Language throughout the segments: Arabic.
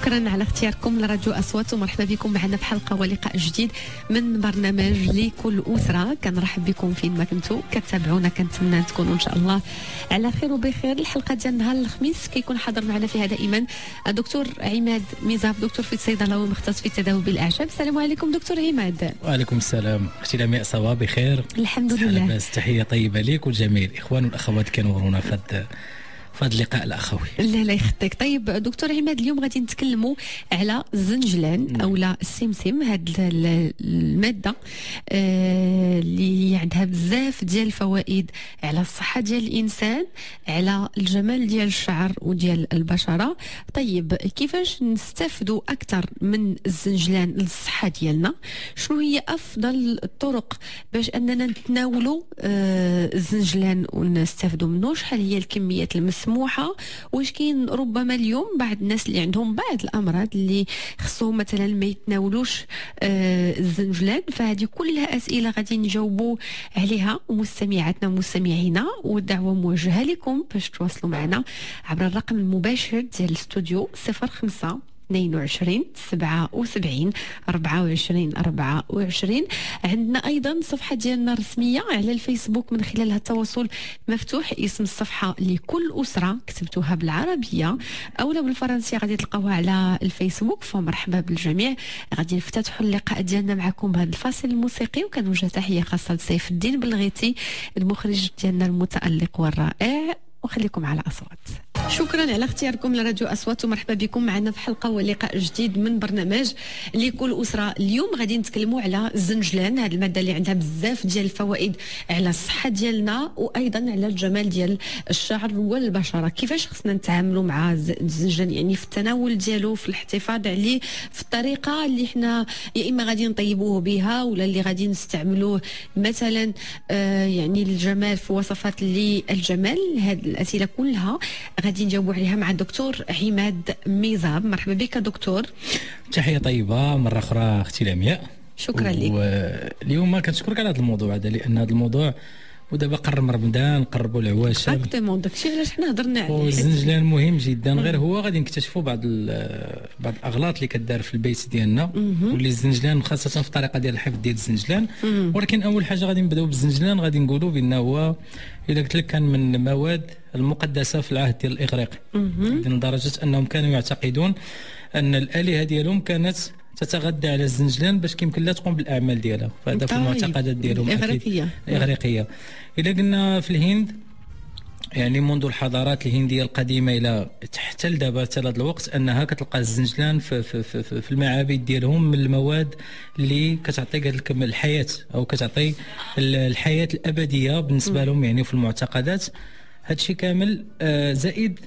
شكرا على اختياركم لراديو أصوات، ومرحبا بكم معنا في حلقة ولقاء جديد من برنامج لكل أسرة. كنرحب بكم فين ما كنتوا كتابعونا، كنتمنى تكونوا إن شاء الله على خير وبخير. الحلقة ديال نهار الخميس كيكون حاضر معنا فيها دائما الدكتور عماد ميزاب، دكتور في الصيدلة ومختص في التداوي بالأعشاب. السلام عليكم دكتور عماد. وعليكم السلام اختي لمياء، صباح بخير الحمد لله. لاباس، تحية طيبة ليك وجميع الإخوان والأخوات كنورونا في هذا اللقاء الأخوي. لا يخطيك. طيب دكتور عماد، اليوم غادي نتكلموا على الزنجلان او لا السمسم، هاد الماده اللي عندها بزاف ديال الفوائد على الصحه ديال الانسان، على الجمال ديال الشعر وديال البشره. طيب كيفاش نستافدوا اكثر من الزنجلان للصحه ديالنا؟ شنو هي افضل الطرق باش اننا نتناولوا الزنجلان ونستافدوا منه؟ شحال هي الكميات المسموحه؟ واش كاين ربما اليوم بعض الناس اللي عندهم بعض الامراض اللي خصهم مثلا ما يتناولوش الزنجلان؟ فهذه كلها اسئله غادي نجاوبوا عليها مستمعاتنا ومستمعينا، والدعوه موجهه لكم باش تواصلوا معنا عبر الرقم المباشر ديال الاستوديو 05 22 77 24 24. عندنا ايضا صفحه ديالنا الرسميه على الفيسبوك من خلالها التواصل مفتوح. اسم الصفحه لكل اسره كتبتوها بالعربيه او بالفرنسيه غادي تلقاوها على الفيسبوك، فمرحبا بالجميع. غادي نفتتحوا اللقاء ديالنا معكم بهذا الفاصل الموسيقي، وكنوجه تحيه خاصه لسيف الدين بلغيتي المخرج ديالنا المتالق والرائع، وخليكم على أصوات. شكرا على اختياركم لراديو أصوات، ومرحبا بكم معنا في حلقة ولقاء جديد من برنامج لكل أسرة. اليوم غادي نتكلموا على الزنجلان، هذه المادة اللي عندها بزاف ديال الفوائد على الصحة ديالنا وأيضا على الجمال ديال الشعر والبشرة. كيفاش خصنا نتعاملوا مع الزنجلان؟ يعني في التناول ديالو، في الاحتفاظ عليه، في الطريقة اللي احنا يا إما غادي نطيبوه بها ولا اللي غادي نستعملوه مثلا يعني الجمال في وصفات للجمال. هذه الأسئلة كلها غادي نجاوبوا عليها مع الدكتور عماد ميزاب. مرحبا بك دكتور. تحية طيبة مرة أخرى أختي لمياء. شكرا لك. واليوم كنشكرك على هذا الموضوع هذا، لأن هذا الموضوع ودابا قرب رمضان، نقربوا العواشر اكزاكتومون داكشي علاش حنا هضرنا عليه. والزنجلان مهم جدا. غير هو غادي نكتشفوا بعض الاغلاط اللي كدار في البيت ديالنا، واللي الزنجلان خاصه في الطريقه ديال الحفظ ديال الزنجلان. ولكن اول حاجه غادي نبداو بالزنجلان، غادي نقولوا بانه هو الا قلت لك كان من المواد المقدسه في العهد ديال الاغريق، لدرجه انهم كانوا يعتقدون ان الالهه ديالهم كانت تتغذى على الزنجلان باش كيمكن لها تقوم بالاعمال ديالها. فهذا في المعتقدات ديالهم الاغريقيه. الا قلنا في الهند، يعني منذ الحضارات الهنديه القديمه الى حتى لدابا حتى هذا الوقت، انها كتلقى الزنجلان في المعابد ديالهم من المواد اللي كتعطي قال لك الحياه، او كتعطي الحياه الابديه بالنسبه لهم يعني في المعتقدات. هادشي كامل زائد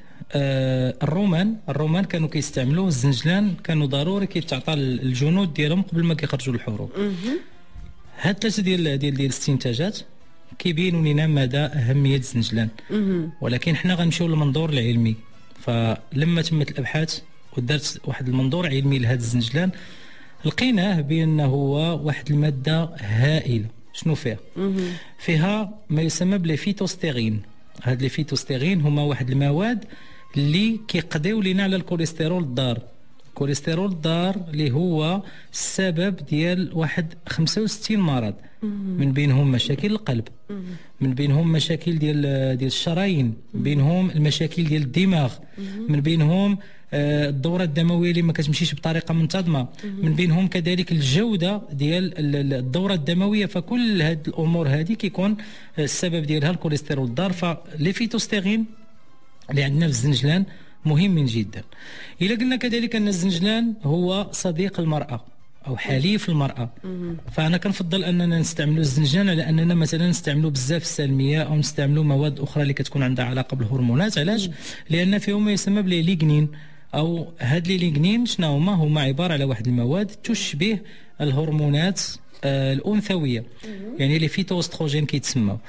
الرومان كانوا كيستعملوا الزنجلان، كانوا ضروري كيتعطى الجنود ديالهم قبل ما كيخرجوا للحروب. هاد ثلاثه ديال الاستنتاجات كيبينوا لنا مدى اهميه الزنجلان. ولكن حنا غنمشيو للمنظور العلمي. فلما تمت الابحاث ودارت واحد المنظور علمي لهذا الزنجلان، لقيناه بانه هو واحد الماده هائله. شنو فيها؟ فيها ما يسمى بالفيتوستيرين. هاد الفيتوستيرين هما واحد المواد اللي كيقضيو لنا على الكوليسترول الضار. الكوليسترول الضار اللي هو السبب ديال واحد 65 مرض، من بينهم مشاكل القلب، من بينهم مشاكل ديال الشرايين، من بينهم المشاكل ديال الدماغ، من بينهم الدوره الدمويه اللي ما كتمشيش بطريقه منتظمه، من بينهم كذلك الجوده ديال الدوره الدمويه. فكل هاد الامور هذه كيكون السبب ديالها الكوليسترول الضار. فالفيتوستيرين اللي عندنا في الزنجلان مهم جدا. إلا قلنا كذلك أن الزنجلان هو صديق المرأة أو حليف المرأة، فأنا كنفضل أننا نستعملوا الزنجلان على أننا مثلا نستعملوا بزاف السلمية أو نستعملوا مواد أخرى اللي كتكون عندها علاقة بالهرمونات. علاش؟ لأن فيهم ما يسمى بالليغنين، أو هاد الليغنين شنو هما عبارة على واحد المواد تشبه الهرمونات الأنثوية، يعني اللي فيتوستروجين كيتسمى.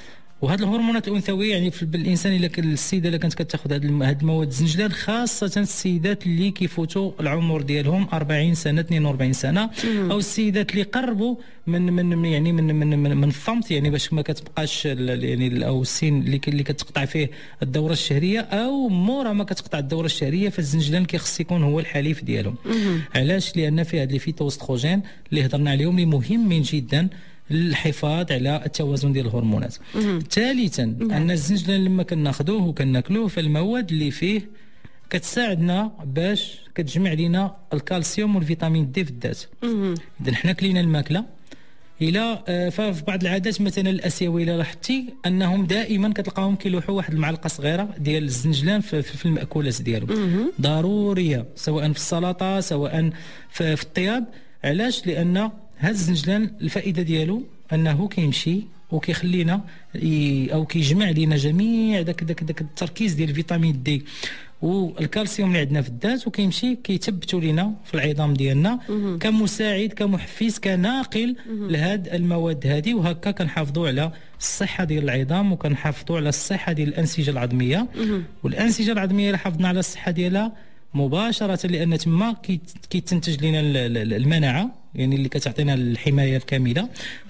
وهاد الهرمونات الانثويه يعني في الانسان الا كان السيده الا كانت كتاخذ هاد المواد الزنجلان، خاصه السيدات اللي كيفوتوا العمر ديالهم 40 سنه 42 سنه، او السيدات اللي قربوا من يعني من الصمت، يعني باش ما كتبقاش يعني او السن اللي كتقطع فيه الدوره الشهريه، او مورا ما كتقطع الدوره الشهريه، فالزنجلان كيخص يكون هو الحليف ديالهم. علاش؟ لان فيه هاد لي فيتوستروجين اللي هضرنا عليهم اللي مهمين جدا للحفاظ على التوازن ديال الهرمونات. ثالثا ان الزنجلان لما كناخذوه وكناكلوه فالمواد اللي فيه كتساعدنا باش كتجمع لنا الكالسيوم والفيتامين دي في الذات. اذا حنا كلينا الماكله الى ففي بعض العادات مثلا الاسيويه الا لاحظتي انهم دائما كتلقاهم كيلوحوا واحد المعلقه صغيره ديال الزنجلان في المأكولات ديالهم، ضروريه سواء في السلطه سواء في الطياب. علاش؟ لان هذا الزنجلان الفائده ديالو انه كيمشي وكيخلينا او كيجمع لنا جميع داك التركيز ديال الفيتامين دي والكالسيوم اللي عندنا في الذات، وكيمشي كيثبتوا لنا في العظام ديالنا كمساعد كمحفز كناقل لهاد المواد هذه، وهكا كنحافظوا على الصحه ديال العظام وكنحافظوا على الصحه ديال الانسجه العظميه. والانسجه العظميه الا حافظنا على الصحه ديالها مباشره، لان تما كيتنتج لنا المناعه، يعني اللي كتعطينا الحمايه الكامله.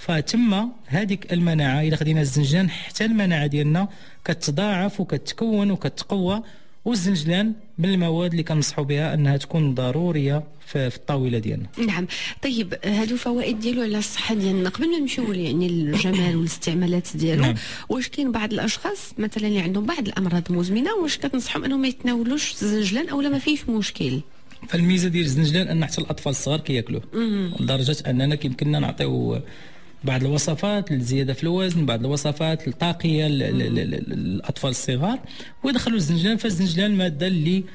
فتم هذيك المناعه الا خدينا الزنجلان حتى المناعه ديالنا كتضاعف وكتكون وكتقوى. والزنجلان من المواد اللي كنصحوا بها انها تكون ضروريه في الطاوله ديالنا. نعم. طيب هادو فوائد ديالو على الصحه ديالنا. قبل ما نمشيو يعني للجمال والاستعمالات ديالو، نعم. واش كاين بعض الاشخاص مثلا اللي عندهم بعض الامراض المزمنه، واش كتنصحهم انهم ما يتناولوش الزنجلان او لا ما فيش مشكل؟ فالميزه ديال الزنجلان ان حتى الاطفال الصغار كياكلوه، لدرجه اننا كيمكننا نعطيو بعض الوصفات للزياده في الوزن، بعض الوصفات الطاقيه للاطفال الصغار، ويدخلوا الزنجلان. فالزنجلان ماده اللي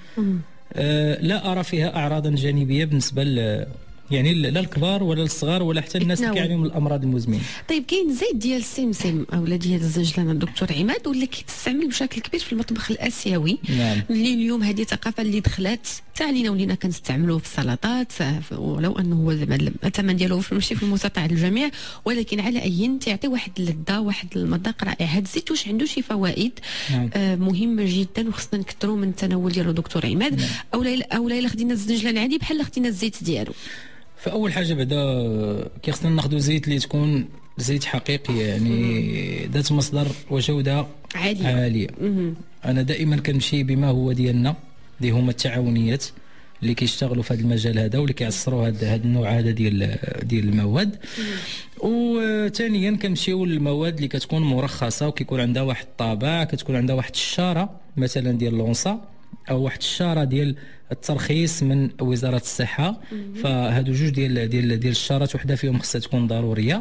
لا ارى فيها اعراضا جانبيه بالنسبه يعني لا الكبار ولا الصغار ولا حتى الناس اللي كيعانيوا من الامراض المزمنه. طيب كاين زيت ديال السمسم اولا ديال الزنجلان الدكتور عماد، ولا كيتستعمل بشكل كبير في المطبخ الاسيوي، نعم. اللي اليوم هذه ثقافه اللي دخلت حتى علينا ولينا كنستعملوه في السلطات، ولو انه هو الثمن ديالو ماشي في المستطاع الجميع، ولكن على اي تيعطي واحد اللذه واحد المذاق رائع. هذا الزيت واش عنده شي فوائد نعم. مهمه جدا وخصنا نكثروا من التناول ديالو دكتور عماد، نعم. اولا الا خدينا الزنجلان عادي بحال خدينا الزيت ديالو. فاول حاجه بعدا كيخصنا ناخذوا زيت اللي تكون زيت حقيقي، يعني ذات مصدر وجوده عاليه. انا دائما كنمشي بما هو ديالنا، اللي هما التعاونيات اللي كيشتغلوا في هذا المجال هذا واللي كيعصروا هذا النوع هذا ديال المواد. وثانيا كنمشيو للمواد اللي كتكون مرخصه وكيكون عندها واحد الطابع، كتكون عندها واحد الشاره مثلا ديال لونسا او واحد الشاره ديال الترخيص من وزاره الصحه. فهادو جوج ديال الشارات، وحده فيهم خصها تكون ضروريه.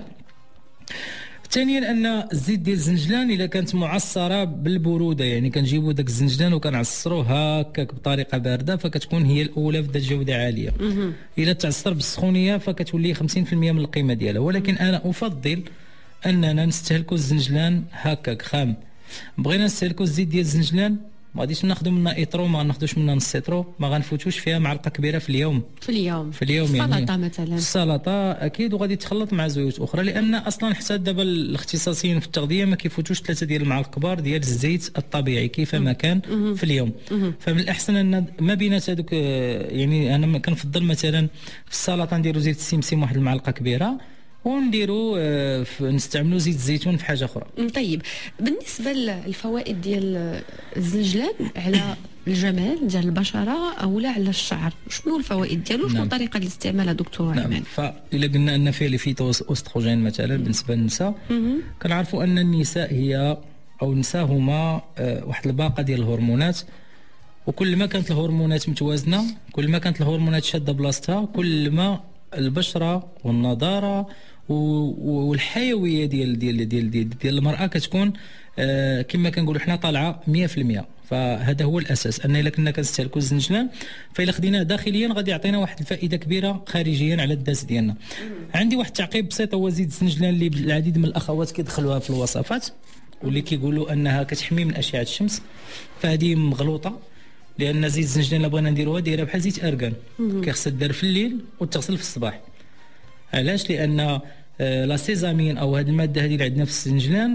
ثانيا ان الزيت ديال الزنجلان الا كانت معصره بالبروده، يعني كنجيبوا داك الزنجلان وكنعصروه هكاك بطريقه بارده، فكتكون هي الاولى في ذات جوده عاليه. الا تعصر بالسخونيه فكتولي 50% من القيمه ديالها. ولكن انا افضل اننا نستهلكوا الزنجلان هكاك خام. بغينا نستهلكوا الزيت ديال الزنجلان ما غاديش ناخذوا منها ايترو، ما ناخذوش منها نص ايترو، ما غنفوتوش فيها معلقه كبيره في اليوم يعني السلطه مثلا، السلطه اكيد، وغادي تخلط مع زيوت اخرى، لان اصلا حتى دابا الاختصاصيين في التغذيه ما كيفوتوش 3 ديال المعالق كبار ديال الزيت الطبيعي كيفما كان في اليوم. فمن الاحسن ان ما بينات هذوك، يعني انا كنفضل مثلا في السلطه نديروا زيت السمسم واحد المعلقه كبيره، ونديروا نستعملوا زيت الزيتون في حاجه اخرى. طيب بالنسبه للفوائد ديال الزنجلان على الجمال ديال البشره او لا على الشعر، شنو الفوائد ديالو؟ شنو طريقه الاستعمال دكتور عماد؟ نعم. فإلا قلنا ان فيه لي فيتوستروجين مثلا بالنسبه للنساء، كنعرفوا ان النساء هي او النساء هما واحد الباقه ديال الهرمونات، وكل ما كانت الهرمونات متوازنه، كل ما كانت الهرمونات شاده بلاصتها، كل ما البشره والنضاره والحيويه ديال المراه كتكون كما كنقولوا حنا طالعه 100%. فهذا هو الاساس، ان الا كنا كنستهلكوا الزنجلان فإلا خديناه داخليا غادي يعطينا واحد الفائده كبيره خارجيا على الذات ديالنا. عندي واحد التعقيب بسيط، هو زيت الزنجلان اللي العديد من الاخوات كيدخلوها في الوصفات واللي كيقولوا انها كتحمي من اشعه الشمس، فهذه مغلوطه، لان زيت الزنجلان اللي بغينا نديروها دايره بحال زيت ارغان، كيخصها تدار في الليل وتغسل في الصباح. علاش؟ لان لا سيزامين او هذه الماده هذه اللي عندنا في الزنجلان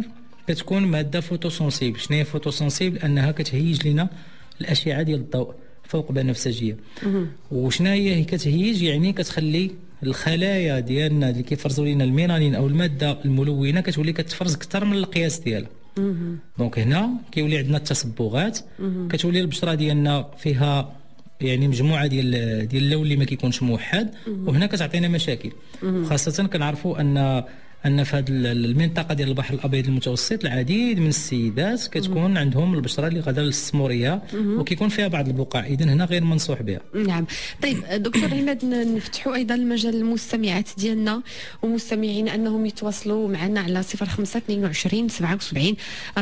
كتكون ماده فوتوسونسيبل. شنو هي فوتوسونسيبل؟ انها كتهيج لنا الاشعه ديال الضوء فوق بنفسجيه. وشنو هي كتهيج؟ يعني كتخلي الخلايا ديالنا اللي كيفرزوا لنا الميلانين او الماده الملونه كتولي كتفرز اكثر من القياس ديالها. دونك هنا كيولي عندنا التصبغات، كتولي البشره ديالنا فيها يعني مجموعه ديال اللون اللي ما كيكونش موحد، وهنا كتعطينا مشاكل. خاصه كنعرفوا ان في هذه المنطقه ديال البحر الابيض المتوسط العديد من السيدات كتكون عندهم البشره اللي غادا للسموريه وكيكون فيها بعض البقع، اذا هنا غير منصوح بها. نعم. طيب دكتور عماد، نفتحوا ايضا المجال للمستمعات ديالنا ومستمعينا انهم يتواصلوا معنا على 05 22 77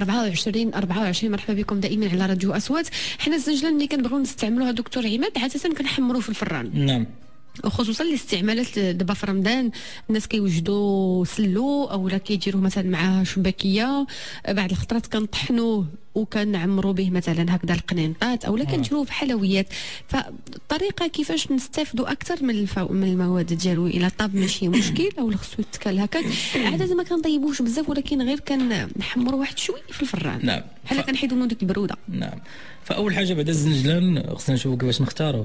24 24. مرحبا بكم دائما على راديو اصوات. حنا الزنجلان اللي كنبغيو نستعملوها دكتور عماد عاده كنحمروه في الفران. نعم. وخصوصا الاستعمالات دابا في رمضان الناس كيوجدوا سلو اولا كيديروه مثلا مع شباكيه، بعض الخطرات كنطحنوه وكنعمروا به مثلا هكذا القنينطات اولا كنديروه في حلويات. فالطريقه كيفاش نستافدوا اكثر من المواد ديالو الى طاب ماشي مشكل او خصو يتكال هكا. عاده ما كنطيبوش بزاف ولكن غير كنحمروا واحد شويه في الفران. نعم. بحال كنحيدوا منه ديك البروده. نعم. فاول حاجه بعد الزنجلان خصنا نشوفوا كيفاش نختاروا.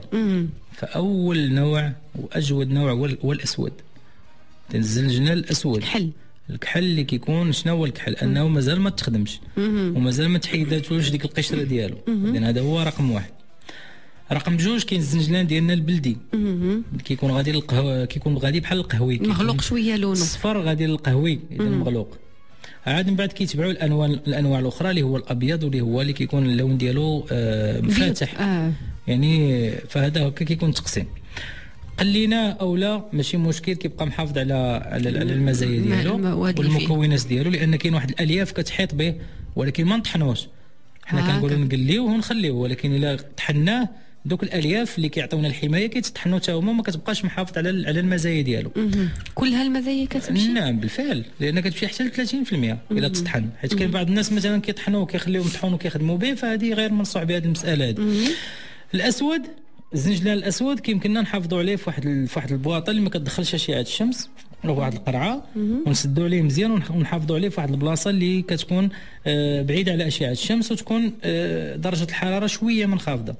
فاول نوع واجود نوع هو الاسود. الزنجلان الاسود الكحل اللي كيكون شنو هو الكحل؟ انه مازال ما تخدمش ومازال ما تحيداتوش ديك القشره ديالو. اذا هذا هو رقم واحد. رقم جوج كاين الزنجلان ديالنا البلدي كيكون غادي للقهوه، كيكون غادي بحال القهوي مغلوق شويه لونه صفر غادي للقهوي اذا مغلوق. عاد من بعد كيتبعوا الانواع الاخرى اللي هو الابيض واللي هو اللي كيكون اللون ديالو مفاتح. يعني فهذا هكا كيكون تقسيم. قلينا او لا ماشي مشكل، كيبقى محافظ على المزايا ديالو والمكونات ديالو، لان كاين واحد الالياف كتحيط به ولكن ما نطحنوش. حنا كنقولوا نقليوه ونخليوه، ولكن الا طحناه دوك الالياف اللي كيعطيونا الحمايه كيتطحنوا حتى هما، ما كتبقاش محافظ على المزايا ديالو. كل هالمزايا كتمشي. نعم بالفعل، لان كتمشي حتى ل 30% الا تطحن، حيت كاين بعض الناس مثلا كيطحنوه وكيخليوه مطحون وكيخدموا به، فهذه غير منصوح بهذه المساله هذه. الاسود، الزنجلان الاسود كيمكننا نحافظوا عليه في واحد البواطه اللي ما كتدخلش اشعه الشمس او واحد القرعه، ونسدوا عليه مزيان ونحافظوا عليه في واحد البلاصه اللي كتكون بعيده على اشعه الشمس وتكون درجه الحراره شويه منخفضه.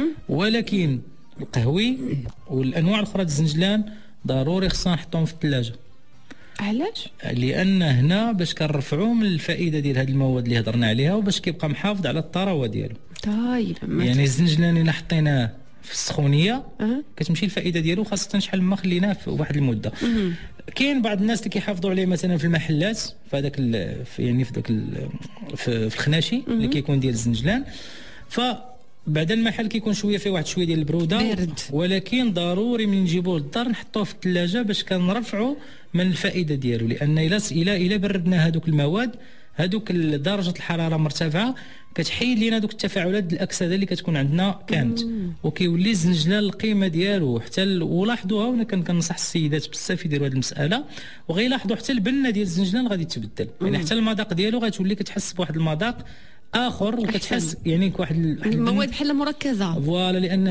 ولكن القهوي والانواع الاخرى ديال الزنجلان ضروري خصنا نحطوهم في الثلاجه. علاش؟ لان هنا باش كنرفعوا من الفائده ديال هذه المواد اللي هضرنا عليها وباش كيبقى محافظ على الطراوه ديالو. طيب يعني الزنجلان الا حطيناه في السخونيه كتمشي الفائده ديالو، خاصه شحال ما خليناه في واحد المده. كاين بعض الناس اللي كيحافظوا عليه مثلا في المحلات، في هذاك يعني في الخناشي اللي كيكون ديال الزنجلان، فبعد المحل كيكون شويه فيه واحد شويه ديال البروده بارد. ولكن ضروري من نجيبوه للدار نحطوه في الثلاجه باش كنرفعوا من الفائده ديالو، لان الا بردنا هذوك المواد هذوك درجه الحراره مرتفعه كتحيد لينا دوك التفاعلات الاكسده اللي كتكون عندنا كانت، وكيولي الزنجلان القيمه ديالو حتى ولاحظوها، وانا كنصح السيدات بزاف يديروا هذه المساله، وغيلاحظوا حتى البنه ديال الزنجلان غادي تبدل. يعني حتى المذاق ديالو غتولي كتحس بواحد المذاق اخر، وكتحس يعني واحد المواد بحال مركزه فوالا، لان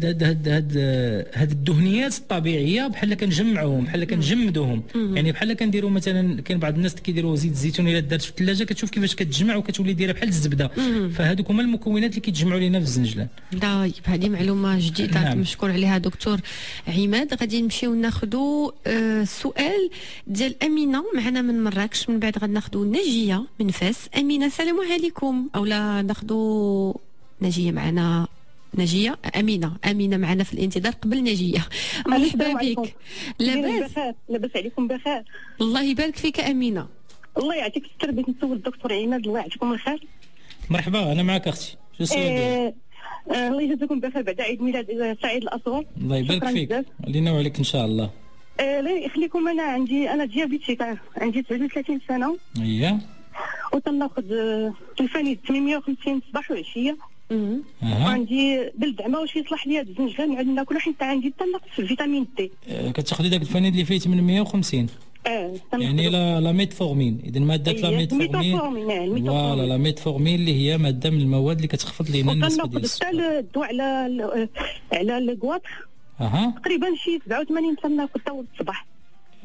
هاد الدهنيات الطبيعيه بحال كنجمعوهم، بحال كنجمدوهم. يعني بحال كنديروا مثلا، كاين بعض الناس كيديروا زيت الزيتون الا دارت في الثلاجه كتشوف كيفاش كتجمع وكتولي دايره بحال الزبده. فهذوك هما المكونات اللي كيتجمعوا لينا في الزنجلان. طيب هذه معلومه جديده. نعم. مشكور عليها دكتور عماد. غادي نمشيو ناخذوا سؤال ديال امينه معنا من مراكش، من بعد غناخذوا نجيه من فاس. امينه السلام عليكم. اولا ناخذوا نجيه معنا. نجيه امينه معنا في الانتظار قبل نجيه. مرحبا بك. لاباس عليكم بخير؟ الله يبارك فيك امينه. الله يعطيك الستر. بغيت نسول الدكتور عماد الله يعطيكم الخير. مرحبا، انا معك اختي. شو السؤال؟ الله يجازيكم بخير بعد عيد ميلاد سعيد الاصغر. الله يبارك فيك، علينا وعليك ان شاء الله. الله يخليكم. انا ديابيتيك، عندي 39 سنه. اييه. وتناخذ الفانيد 850 صباح وعشيه. وعندي بالدعمه واش يصلح لي هذا الزنجلان نعاود ناكل، حيت عندي نقص في الفيتامين دي. كتاخذي داك الفانيد اللي فيه 850. يعني لا ميتفورمين. اذا ماده لا ميتفورمين. فوالا لا ميتفورمين اللي هي ماده من المواد اللي كتخفض لينا النسبه ديال السكر. حتى الدواء على الكواطر تقريبا شي 87 تناخذ حتى الصباح.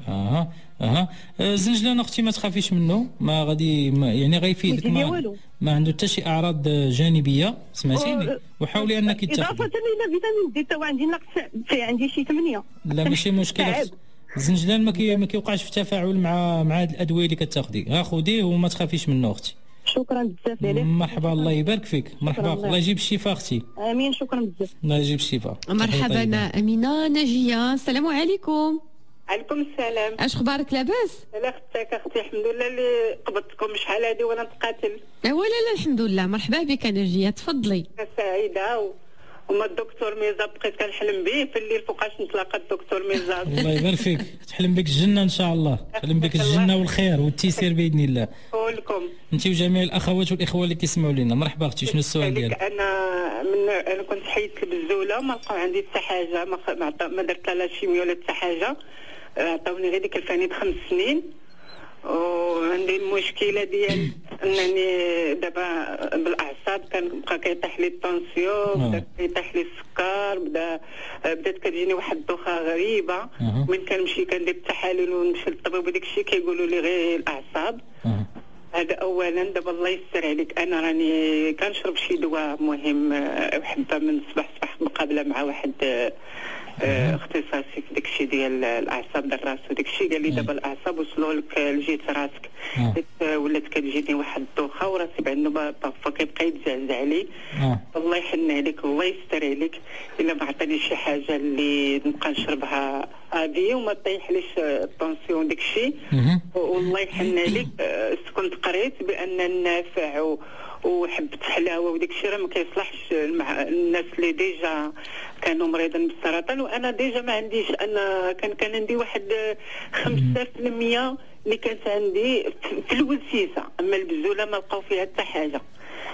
الزنجلان اختي ما تخافيش منه، ما غادي يعني غيفيدك، ما عنده حتى شي اعراض جانبيه، سمعتيني؟ وحاولي انك تاخذي اضافه الى فيتامين دي، تو عندي نقص، عندي شي 8. لا ماشي مشكله، الزنجلان ما كيوقعش في تفاعل مع هاد الادويه اللي كتاخدي، خذيه وما تخافيش منه اختي. شكرا بزاف عليك. مرحبا، الله يبارك فيك. مرحبا، الله يجيب الشفاء اختي. امين، شكرا بزاف. الله يجيب الشفاء. مرحبا امينه. ناجيه، السلام عليكم. عليكم السلام. اش اخبارك؟ لاباس؟ لا اختك اختي، الحمد لله اللي قبضتكم شحال هادي وانا نتقاتل. ايوا لا الحمد لله. مرحبا بك ناجيه، تفضلي. سعيده وما الدكتور ميزاب بقيت كنحلم به في الليل فوقاش نتلاقى الدكتور ميزاب. الله يبارك فيك، تحلم بك الجنه ان شاء الله، تحلم بك الجنه والخير والتيسير باذن الله. ولكم انت وجميع الاخوات والاخوه اللي كيسمعوا لنا. مرحبا اختي، شنو السؤال ديالك؟ انا كنت حيدت البزوله وما لقاو عندي حتى حاجه، ما درت لا شيميو ولا حتى حاجه، عطاوني غير ديك الفانيد 5 سنين. وعندي المشكله ديال انني دابا بالاعصاب كنبقى كيطيح لي الطونسيون، بدا كيطيح لي السكر، بدات كتجيني واحد الدوخه غريبه. من كنمشي كندير التحاليل ونمشي للطبيب وداك الشيء كيقولوا لي غير الاعصاب. هذا اولا. دابا الله يستر عليك، انا راني كنشرب شي دواء مهم، حبه من الصباح مقابله مع واحد اختصاصي في داكشي ديال الاعصاب ديال الراس، وداك الشيء قال لي دابا الاعصاب وصلوا لك لجهه راسك. ولات كتجيني واحد الدوخه وراسي بعد بابا كيبقى يتزعزع لي. الله يحن عليك، الله يستر عليك، الا ما عطاني شي حاجه اللي نبقى نشربها هادي وما طيحليش الطونسيون داك الشيء. والله يحن عليك، كنت قريت بان النافع وحبة حلاوه وداك الشيء راه ما كيصلحش مع الناس اللي ديجا كانوا مريضين بالسرطان. وانا ديجا ما عنديش، انا كان عندي واحد 5% اللي كانت عندي في الوسيسه، اما البزوله ما لقاو فيها حتى حاجه.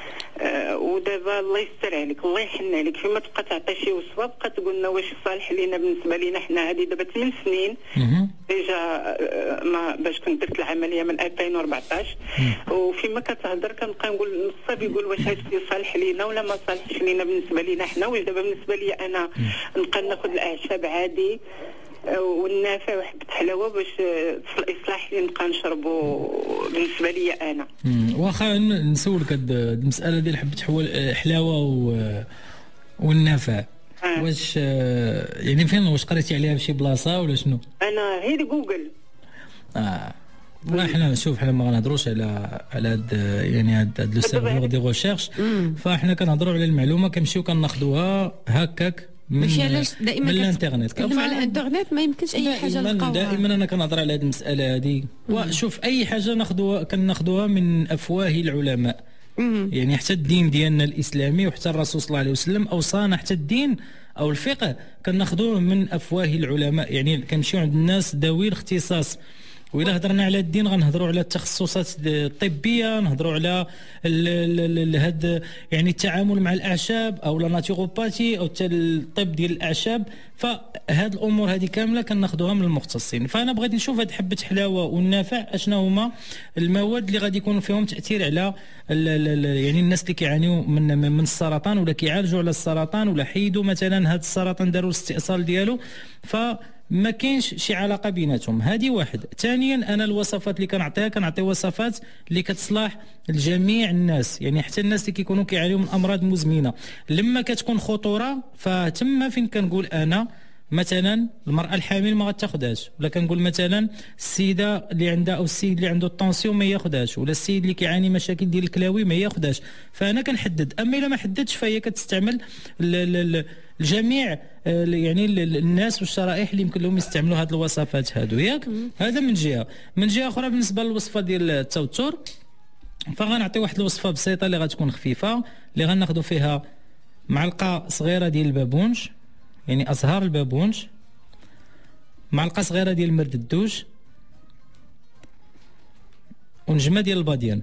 ودابا الله يستر عليك، الله يحن عليك، فيما تبقى تعطي شي وصفه بقى تقول لنا واش صالح لينا. بالنسبه لينا حنا هذه دابا 8 سنين ديجا، ما باش كنت درت العمليه من 2014. وفيما كتهضر كنبقى نقول الصاب يقول واش هذا الشيء صالح لينا ولا ما صالحش لينا بالنسبه لينا حنا. واش دابا بالنسبه لي انا نبقى ناخذ الاعشاب عادي والنافع وحبة حلاوه باش يصلح لي نبقى نشربو بالنسبه لي انا. واخا نسولك هاد المساله ديال حبة حلاوه والنافع، واش يعني فين، واش قريتي عليها بشي بلاصه ولا شنو؟ انا هي جوجل. والله حنا شوف، حنا ما غنهضروش على هاد يعني هاد لو سيرفور دي ريشيرش، فاحنا كنهضروا على المعلومه كنمشيو كناخذوها هكاك ماشي علاش دائما من الانترنت. على الانترنت ما يمكنش اي حاجه نلقاوها. دائما انا كنهضر على هذه المساله هذه. وشوف اي حاجه كناخذوها من افواه العلماء. يعني حتى الدين ديالنا الاسلامي وحتى الرسول صلى الله عليه وسلم اوصانا، حتى الدين او الفقه كناخذوه من افواه العلماء. يعني كنمشيو عند الناس ذوي الاختصاص. وإلا هضرنا على الدين غنهضروا على التخصصات الطبيه، نهضروا على هاد يعني التعامل مع الاعشاب او لا ناتيروباتي او الطب ديال الاعشاب. فهاد الامور هذه كامله كناخذوها من المختصين. فانا بغيت نشوف هاد حبه حلاوه والنافع اشنا هما المواد اللي غادي يكون فيهم تاثير على يعني الناس اللي كيعانيوا من السرطان ولا كيعالجوا على السرطان ولا حيدوا مثلا هاد السرطان داروا الاستئصال ديالو. ما كاينش شي علاقه بيناتهم. هذه واحد. ثانيا انا الوصفات اللي كنعطي وصفات اللي كتصلح لجميع الناس، يعني حتى الناس اللي كيكونوا كيعانيوا من امراض مزمنه. لما كتكون خطوره فتم فين كنقول انا مثلا المراه الحامل ما غتاخذهاش، ولا كنقول مثلا السيده اللي عندها او السيد اللي عنده الطونسيون ما ياخذهاش، ولا السيد اللي كيعاني مشاكل ديال الكلاوي ما ياخذهاش. فانا كنحدد. اما الا ما حددتش فهي كتستعمل الجميع يعني الناس والشرائح اللي يمكن لهم يستعملوا هذه الوصفات هادو ياك. هذا من جهه. من جهه اخرى بالنسبه للوصفه ديال التوتر، فغنعطي واحد الوصفه بسيطه اللي غتكون خفيفه، اللي غناخذوا فيها معلقه صغيره ديال البابونج، يعني ازهار البابونج، معلقه صغيره ديال مرد الدوج، ونجمه ديال الباديان.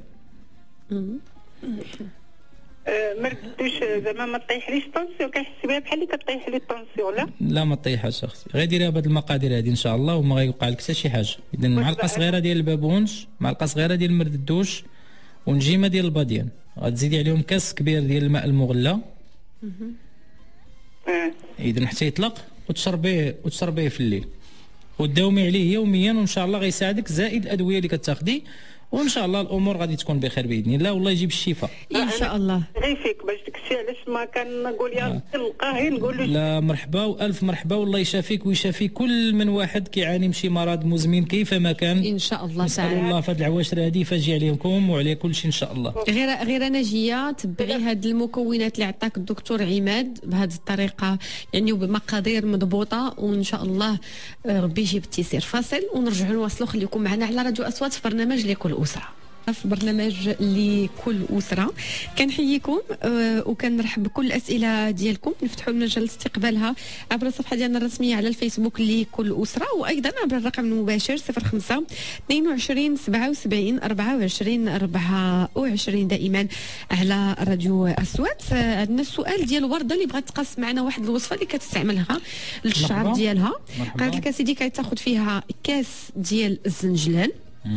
مرد الدوج زعما ما طيحليش الطونسيون، كنحس بها بحال اللي كطيح لي الطونسيون. لا ما طيحهاش اختي، غير ديريها بهاد المقادير هادي ان شاء الله وما غيوقع لك حتى شي حاجه. اذا معلقه صغيره ديال البابونج، معلقه صغيره ديال مرد الدوج، ونجيمه ديال الباديان. غتزيدي عليهم كاس كبير ديال الماء المغلى. اذا حتى يطلق وتشربيه في الليل. وداومي عليه يوميا، وان شاء الله غيساعدك زائد الادويه اللي كتاخدي، وان شاء الله الامور غادي تكون بخير باذن الله، والله يجيب الشفاء ان شاء الله. غير فيك باش داكشي علاش ما كنقول يا ربي نلقاه نقول له لا مرحبا والف مرحبا، والله يشافيك ويشافي كل من واحد كيعاني من شي مرض مزمن كيفما كان ان شاء الله نسال تعالى. الله في هذه العواشر هذه فاجي عليكم وعلى كل شيء ان شاء الله. غير انا جيه تبعي هاد المكونات اللي عطاك الدكتور عماد بهذه الطريقه يعني وبمقادير مضبوطه، وان شاء الله ربي يجيب التيسير. فاصل ونرجعوا نواصلوا، خليكم معنا على راديو اصوات في برنامج لكل اسره. في برنامج لكل أسرة كنحييكم وكنرحب بكل الأسئلة ديالكم. نفتحوا المجال استقبالها عبر الصفحة ديالنا الرسمية على الفيسبوك لكل أسرة، وأيضا عبر الرقم المباشر 05 22 77 24 24 دائما على راديو أصوات. عندنا السؤال ديال وردة اللي بغات تقاسم معنا واحد الوصفة اللي كتستعملها للشعر ديالها. قالت لك اسيدي كتاخذ فيها كاس ديال الزنجلان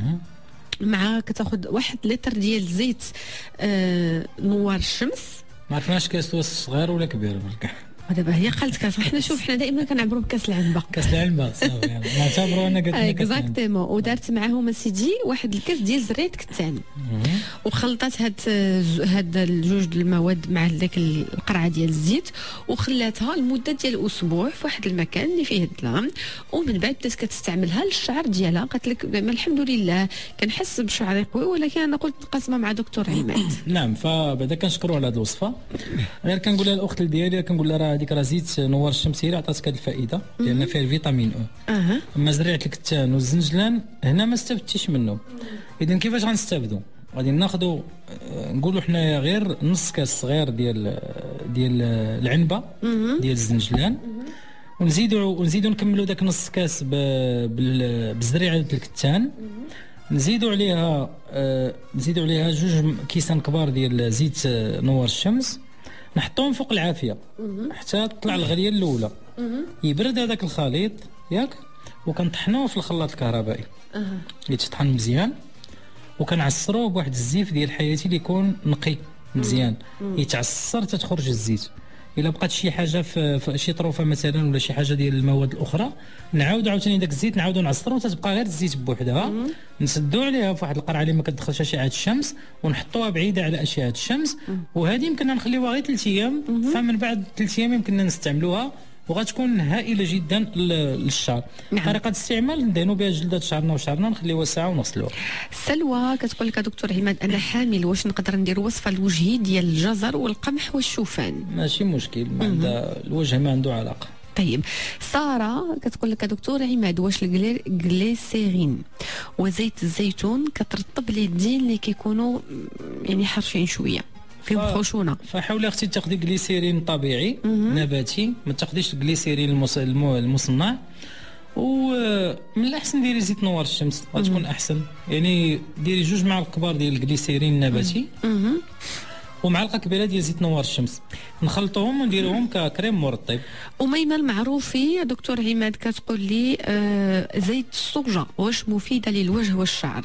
مع كتاخذ 1 لتر ديال زيت نوار الشمس. ما عرفناش كاس صغير ولا كبير برك. دابا هي قالت كاس، حنا شوف حنا دائما كنعبروا بكاس العنبه. كاس العنبه صافي يعني نعتبروا انا قلت لك اكزاكتومون. ودارت معاهم اسيدي 1 الكاس ديال زريت كتان، وخلطات هاد الجوج المواد مع داك القرعه ديال الزيت وخلاتها لمده ديال اسبوع في واحد المكان اللي فيه الظلام، ومن بعد بدات كتستعملها للشعر ديالها. قالت لك الحمد لله كنحس بشعري قوي، ولكن انا قلت قاسمه مع دكتور عماد. نعم، فبعدا كنشكروا على هذه الوصفه. غير كنقولها الاخت ديالي كنقول لها هذيك راه زيت نوار الشمس هي اللي عطاتك هذه الفائده لان فيها الفيتامين او. اما زريعه الكتان والزنجلان هنا ما استفدتيش منه. اذا كيفاش غنستافدوا؟ غادي ناخذوا نقولوا حنايا غير نص كاس صغير ديال العنبه ديال الزنجلان، ونزيدوا نكملوا داك نص كاس بزريعه الكتان، نزيدوا عليها 2 كيسان كبار ديال زيت نوار الشمس، نحطوهم فوق العافيه حتى تطلع الغليه الاولى. يبرد هذاك الخليط ياك، وكنطحنوه في الخلاط الكهربائي يتطحن مزيان، وكنعصروه بواحد الزيف ديال حياتي اللي يكون نقي مزيان يتعصر تتخرج الزيت. الا بقات شي حاجه في شي طروفه مثلا ولا شي حاجه ديال المواد الاخرى، نعاودوا عاوتاني داك الزيت نعاودوا نعصروه تتبقى غير الزيت بوحدها، نسدوا عليها في واحد القرعه اللي ما كتدخلش اشعه الشمس، ونحطوها بعيده على اشعه الشمس، وهذه يمكننا نخليوها غير 3 ايام، فمن بعد 3 ايام يمكننا نستعملوها وغتكون هائله جدا للشعر. طريقه الاستعمال ندهنوا بها جلده شعرنا وشعرنا، نخليوها ساعه ونغسلوها. سلوى كتقول لك دكتور عماد انا حامل، واش نقدر ندير وصفه لوجهي ديال الجزر والقمح والشوفان؟ ماشي مشكل، ما عندها الوجه ما عنده علاقه. طيب ساره كتقول لك دكتور عماد واش الجليسيرين وزيت الزيتون كترطب اليدين اللي كيكونوا يعني حرشين شويه فيهم خشونه؟ فحاولي اختي تاخذي جليسيرين طبيعي نباتي، ما تاخذيش الجليسيرين المصنع، ومن الاحسن ديري زيت نوار الشمس غتكون احسن. يعني ديري 2 معالق كبار ديال الجليسيرين النباتي ومعلقه كبيره ديال زيت نوار الشمس، نخلطوهم ونديروهم ككريم مرطب. أميمة المعروفي دكتور عماد كتقول لي زيت الصوجة واش مفيده للوجه والشعر؟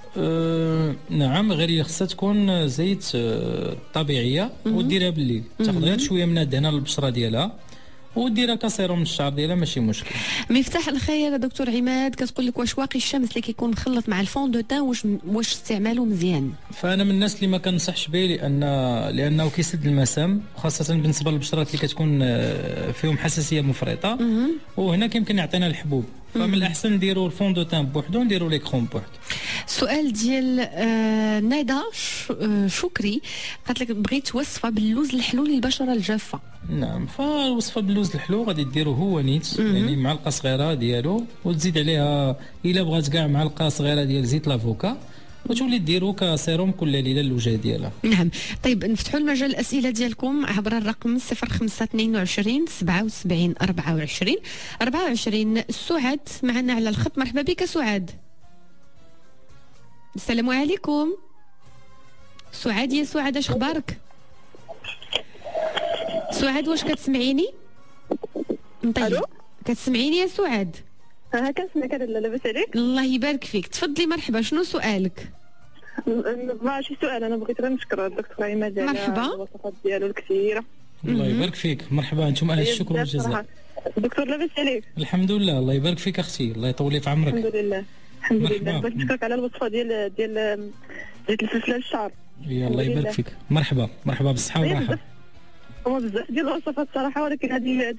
نعم، غير خصها تكون زيت طبيعيه وديرها بالليل، تاخذ غير شويه من الدهنه للبشره ديالها وديرها كسيروم من الشعر ديالها ماشي مشكل. مفتاح الخير دكتور عماد كتقول لك واش واقي الشمس اللي كيكون مخلط مع الفون دو تان واش استعماله مزيان؟ فانا من الناس اللي ما كنصحش به لانه كيسد المسام، خاصه بالنسبه للبشرات اللي كتكون فيهم حساسيه مفرطه، وهنا كيمكن يعطينا الحبوب، فمن الاحسن نديروا الفون دو تان بوحدو ونديروا لي كروم بوحدو. سؤال ديال ندى شكري قالت لك بغيت وصفه باللوز الحلو للبشره الجافه. نعم، فوصفه باللوز الحلو غادي ديروا هو نيت يعني معلقه صغيره ديالو، وتزيد عليها الا بغات كاع معلقه صغيره ديال زيت لافوكا، وتولي ديروا كسيروم كل ليله للوجه ديالها. نعم. طيب نفتحوا المجال الاسئله ديالكم عبر الرقم 0522 77 24 24. سعاد معنا على الخط، مرحبا بك سعاد. السلام عليكم سعاد. يا سعاد اش اخبارك؟ سعاد واش كتسمعيني؟ طيب كتسمعيني يا سعاد؟ كنسمعك لاباس عليك؟ الله يبارك فيك، تفضلي مرحبا. شنو سؤالك؟ ماشي سؤال، انا بغيت غير نشكر الدكتور عماد على مرحبا الوصفات ديالو الكثيره. الله يبارك فيك، مرحبا. انتم اهل الشكر والجزاء. دكتور لاباس عليك؟ الحمد لله، الله يبارك فيك اختي، الله يطول في عمرك. الحمد لله الحمد لله. بغيت نشكرك على الوصفه ديال زيت الفلفله للشعر. الله يبارك فيك، مرحبا مرحبا بالصحه والراحه. هما بزاف ديال الوصفات الصراحه، ولكن هذه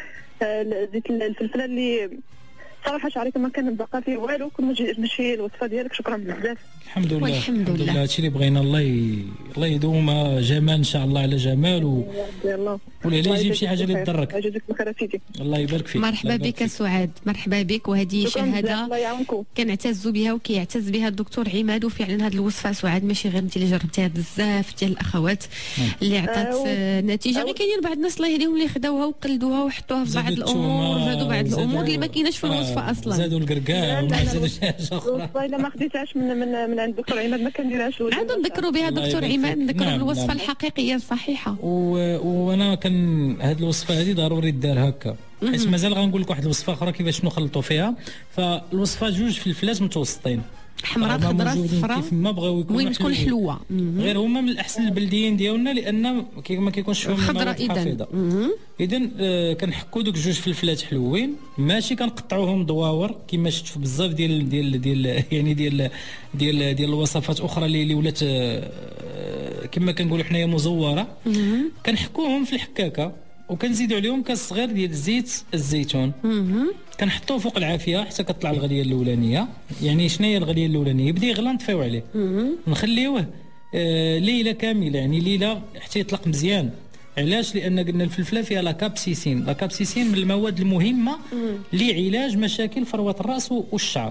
زيت الفلفله اللي صراحه شعري ما كان باقا فيه والو، كنت ماشي الوصفه ديالك. شكرا بزاف. الحمد لله والحمد لله. هادشي اللي بغينا، الله يدوم جمال ان شاء الله على جمال ولا يجيب شي حاجه اللي تضرك. يجزيك بخير سيدي. الله يبارك فيك. مرحبا بك سعاد، مرحبا بك. وهذه شهاده الله يعاونكم كنعتز بها وكيعتز بها الدكتور عماد. وفعلا هذه الوصفه سعاد ماشي غير انت اللي جربتيها، بزاف ديال الاخوات اللي عطات نتيجه. غير كاينين بعض الناس الله يهديهم اللي خداوها وقلدوها وحطوها في بعض الامور، زادوا بعض الامور اللي ما كايناش في الوصفه اصلا. زادوا الكركاع وما زادوا شي حاجه اخرى. الوصفه الا ما خديتهاش من عند الدكتور عماد ما كنديرهاش. عادوا نذكروا بها دكتور عماد، نذكروا بالوصفه الحقيقيه الصحيحه. وانا كان هذه الوصفه هذه ضروري دار هكا، حيت مازال غنقول لك واحد الوصفه اخرى كيفاش نخلطوا فيها. فالوصفه جوج فلفلات متوسطين، حمراء خضراء صفراء، كيف ما بغاو يكونوا المهم تكون حلوه. غير هما من الاحسن البلديين ديالنا لان ما كيكونش فيهم خضراء. اذا كنحكوا دوك جوج فلفلات حلوين، ماشي كنقطعوهم دواور كما شفت في بزاف ديال يعني ديال الوصفات اخرى اللي ولات كما كنقولوا حنايا مزوره. كنحكوهم في الحكاكه وكنزيدوا عليهم كاس صغير ديال زيت الزيتون، كنحطوه فوق العافيه حتى كطلع الغليه الاولانيه. يعني شنو هي الغليه الاولانيه؟ يبدا يغلى نطفيو عليه، نخليوه ليله كامله، يعني ليله حتى يطلق مزيان. علاش؟ لان قلنا الفلفله فيها لاكابسيسين. لاكابسيسين من المواد المهمه لعلاج مشاكل فروه الراس والشعر.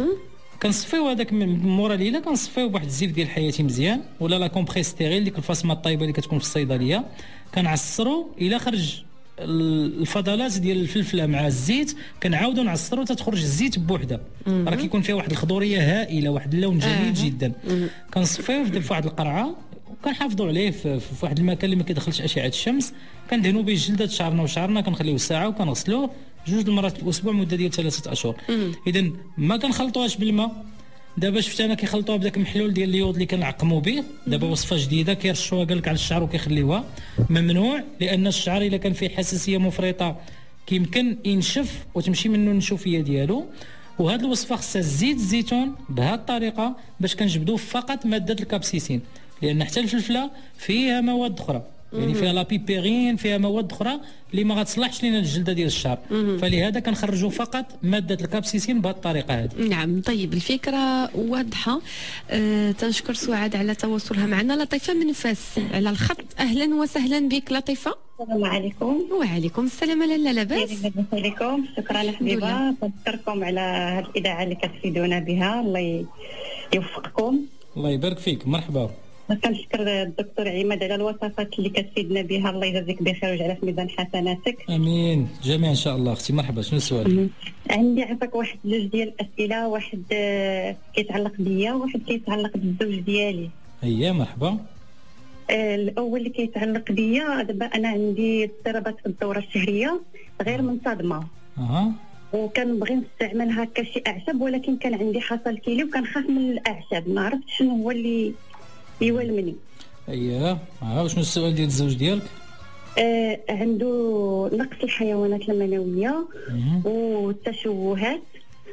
كنصفيو هذاك من مورا ليله، كنصفيو بواحد الزيف ديال الحياتي مزيان، ولا لا كومبريس ستيريل ديك الفاصمه الطايبه اللي كتكون في الصيدليه. كنعصرو الى خرج الفضلات ديال الفلفله مع الزيت، كنعاودو نعصرو تتخرج الزيت بوحده. راه كيكون فيها واحد الخضوريه هائله، واحد اللون جميل جدا. كنصفيوه في واحد القرعه وكنحافظوا عليه في واحد المكان اللي ما كيدخلش اشعه الشمس. كندهنوا به جلده شعرنا كنخليوه ساعه وكنغسلوه 2 المرات في الاسبوع مده ديال 3 اشهر. اذا ما كنخلطوهاش بالماء. دابا شفت انا كيخلطوها بداك المحلول ديال اليود اللي كنعقموا به. دابا وصفه جديده كيرشوها قال لك على الشعر وكيخليوها. ممنوع، لان الشعر الا كان فيه حساسيه مفرطه كيمكن ينشف وتمشي منه النشوفيه ديالو. وهذه الوصفه خصها زيت الزيتون بهذه الطريقه باش كنجبدوا فقط ماده الكابسيسين، لان حتى الفلفله فيها مواد اخرى، يعني فيها لا بيبيرين، فيها مواد اخرى اللي ما غتصلحش لنا الجلده ديال الشعر. فلهذا كنخرجوا فقط ماده الكابسيسين بهذه الطريقه هذه. نعم. طيب الفكره واضحه. تنشكر سعاد على تواصلها معنا. لطيفه من فاس على الخط، اهلا وسهلا بك لطيفه. السلام عليكم. وعليكم السلام. لا لاباس. عليكم. شكرا حبيبه، نشكركم على هذه الاذاعه اللي كتفيدونا بها. الله يوفقكم. الله يبارك فيك، مرحبا. كنشكر الدكتور عماد على الوصفات اللي كتفيدنا بها. الله يجازيك بخير ويجعلها في ميزان حسناتك. امين جميعا ان شاء الله. اختي مرحبا، شنو السؤال؟ عندي عفاك واحد جوج ديال الاسئله، واحد كيتعلق بيا وواحد كيتعلق بالزوج ديالي. اييه مرحبا. الاول اللي كيتعلق بيا، دابا انا عندي اضطرابات في الدوره الشهريه غير منتظمه. وكنبغي نستعمل هكا شي اعشاب، ولكن كان عندي حصل كيلي وكنخاف من الاعشاب، ما عرفتش شنو هو اللي يولمني. اييه. وشنو السؤال ديال الزوج ديالك؟ عنده نقص الحيوانات المنويه والتشوهات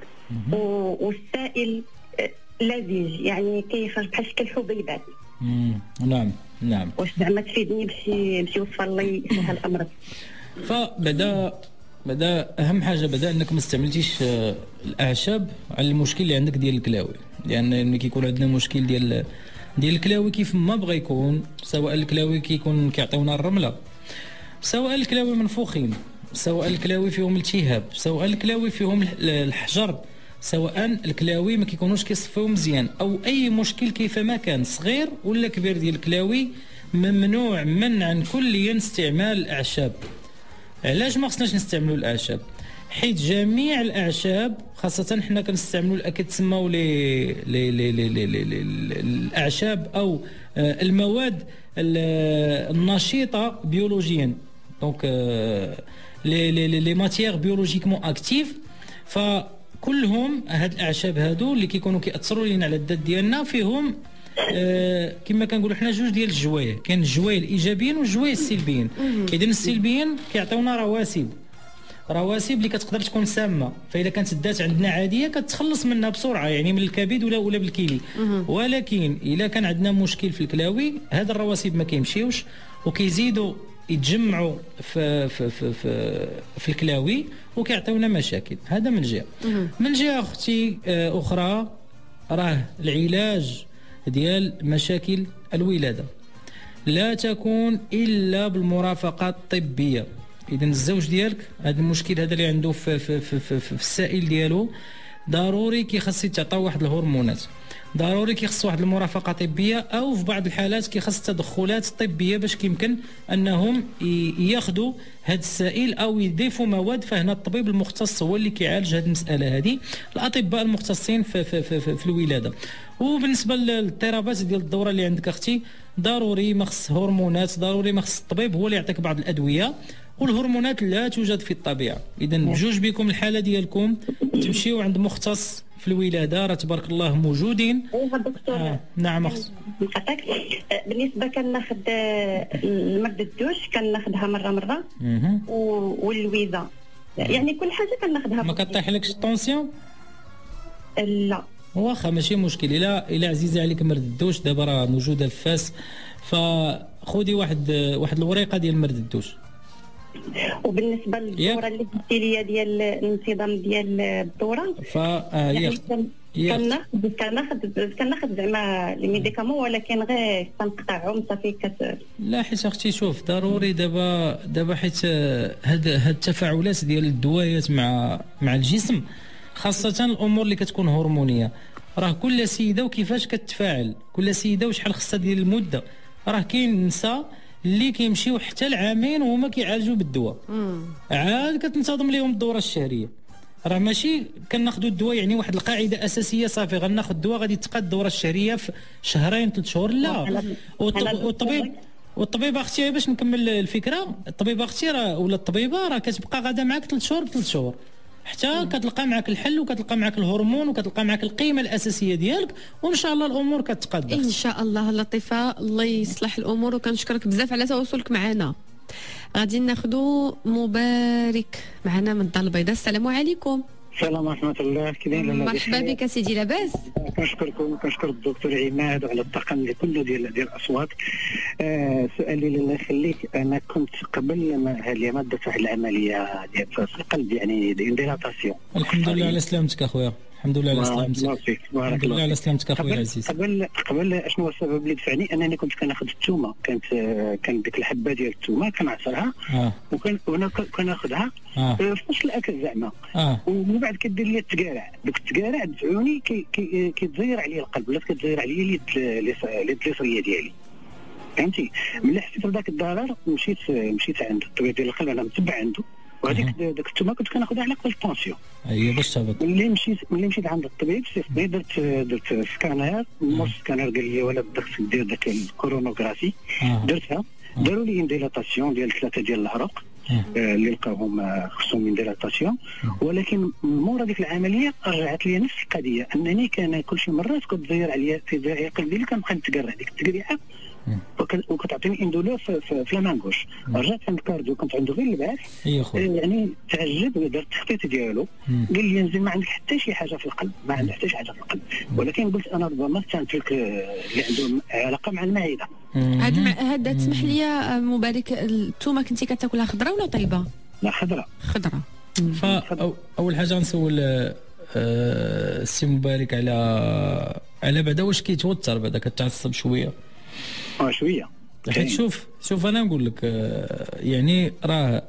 والسائل لزيج، يعني كيخرج بحال شكل حبيبات. نعم. واش زعما تفيدني بشي وصفه الله يسهل الامر؟ بدا اهم حاجه انك ما استعملتيش الاعشاب على المشكل اللي عندك ديال الكلاوي، لان ملي كيكون عندنا مشكل ديال الكلاوي كيف ما بغى يكون، سواء الكلاوي كيكون كيعطيونا الرمله، سواء الكلاوي منفوخين، سواء الكلاوي فيهم التهاب، سواء الكلاوي فيهم الحجر، سواء الكلاوي ما كيكونوش كيصفيو مزيان، او اي مشكل كيفما كان صغير ولا كبير ديال الكلاوي، ممنوع منعا كليا استعمال الاعشاب. علاش ما خصناش نستعملوا الاعشاب؟ حيت جميع الاعشاب خاصه حنا كنستعملوا كيتسموا الاعشاب او المواد النشيطه بيولوجيا، دونك لي ماتيير بيولوجيكمون اكتيف. فكلهم هاد الاعشاب هادو اللي كيكونوا كيأثروا لينا على الذات ديالنا فيهم كما كنقولوا حنا جوج ديال الجوايه، كاين الجوايه الايجابيين والجوايه السلبيين. اذا السلبيين كيعطيونا رواسب اللي كتقدر تكون سامه، فاذا كانت الذات عندنا عاديه كتخلص منها بسرعه، يعني من الكبد ولا بالكلي. ولكن اذا كان عندنا مشكل في الكلاوي، هاد الرواسب ما كيمشيوش وكيزيدوا يتجمعوا في الكلاوي وكيعطيونا مشاكل. هذا من جهه. من جهه اختي اخرى، راه العلاج ديال مشاكل الولاده لا تكون الا بالمرافقه الطبيه. اذا الزوج ديالك هذا المشكل هذا اللي عنده في السائل ديالو، ضروري كيخص يتعطى واحد الهرمونات، ضروري كيخص واحد المرافقه طبيه، او في بعض الحالات كيخص تدخلات طبيه باش كيمكن انهم ياخذوا هذا السائل او يضيفوا مواد. فهنا الطبيب المختص هو اللي كيعالج هذه المساله هذه، الاطباء المختصين في الولاده. وبالنسبه للاضطرابات ديال الدوره اللي عندك اختي، ضروري ما خص هرمونات، ضروري ما خص الطبيب هو اللي يعطيك بعض الادويه، والهرمونات لا توجد في الطبيعه. اذا بجوج بكم الحاله ديالكم تمشيو عند مختص في الولاده، راه تبارك الله موجودين. دكتور نعم اختي. بالنسبه كناخذ المرد الدوش كناخذها مره واللويزه، يعني كل حاجه كناخذها. ما كطيحلكش الطونسيون؟ لا واخا ماشي مشكل. الا عزيزه عليك مرد الدوش دابا راه موجوده في فاس، فخذي واحد الوريقه ديال مرد الدوش. وبالنسبه للدوره اللي قلتي لي ديال الانتظام ديال الدوره، كناخذ زعما لي ميديكامون، ولكن غير كنقطعهم صافي لا حيت اختي شوف، ضروري دابا حيت هاد التفاعلات ديال الدويات مع الجسم، خاصه الامور اللي كتكون هرمونيه، راه كل سيده وكيفاش كتفاعل، كل سيده وشحال خصها ديال المده. راه كاين نساء اللي كيمشيو حتى العامين وهما كيعالجوا بالدواء، عاد كتنتظم لهم الدوره الشهريه. راه ماشي كناخذوا الدواء يعني واحد القاعده اساسيه صافي غناخذ الدواء غادي تقاد الدوره الشهريه في شهرين 3 شهور، لا. والطبيبه اختي باش نكمل الفكره، الطبيبه اختي راه ولا الطبيبه راه كتبقى غاده معاك 3 شهور ب3 شهور حتى كتلقى معك الحل، وكتلقى معك الهرمون، وكتلقى معك القيمه الاساسيه ديالك، وان شاء الله الامور كتقاد. ان شاء الله لطيفه، الله يصلح الامور، وكنشكرك بزاف على تواصلك معنا. غادي ناخذوا مبارك معنا من الدار البيضاء. السلام عليكم. السلام ورحمة الله. كي داير؟ مرحبا بك سيدي، لاباس؟ كنشكركم وكنشكر الدكتور عماد وعلى الطاقم اللي كله ديال الاصوات. سؤالي الله يخليك، انا كنت قبل ما درت واحد العمليه ديال في القلب، يعني ديلاتاسيون. الحمد لله على سلامتك اخويا، الحمد لله على سلامتك. الحمد لله على سلامتك اخويا العزيز. قبل اشنو هو السبب اللي دفعني؟ انني كنت كناخذ الثومه، كانت ديك الحبه ديال الثومه كنعصرها وانا كناخذها في وسط الاكل زعما، ومن بعد كدير لي التقارع، دوك التقارع دفعوني كيتزير عليا القلب، ولا كتزير عليا اليد اليسريه ديالي، فهمتي؟ ملي حسيت بذاك الضرر مشيت عند الطبيب ديال القلب، انا متبع عنده، وهذيك داك الثومه كنت كناخذها على قبل الطونسيون. اييه باش تهبط. ملي مشيت عند الطبيب صيفطني، درت سكانير، سكانير قال لي ولا بدك دير داك الكورونوغرافي، درتها، داروا لي ديلاتاسيون ديال 3 ديال العروق اللي لقاوهم خصهم من ديلاتاسيون، ولكن مورا ديك العمليه رجعت لي نفس القضيه، انني كان كل شي مره كنت تزير عليا في ذراعي قلبي اللي كنبقى نتقرع ديك التقريعه، وكتعطيني اندولور في لامانكوش. رجعت عند الكارديو، كنت عنده غير البعث، يعني تعجب، درت التخطيط ديالو، قال لي نزل ما عندك حتى شي حاجه في القلب، ما عندك حتى شي حاجه في القلب، ولكن قلت انا ربما استنتج اللي عنده علاقه مع المعده. هذا تسمح لي مبارك، الثومه كنتي كتاكلها خضراء ولا طيبه؟ لا خضراء. فاول حاجه نسول السي مبارك على بعدا واش كيتوتر، بعدا كتعصب شويه؟ شويه. حيت شوف انا نقول لك، يعني راه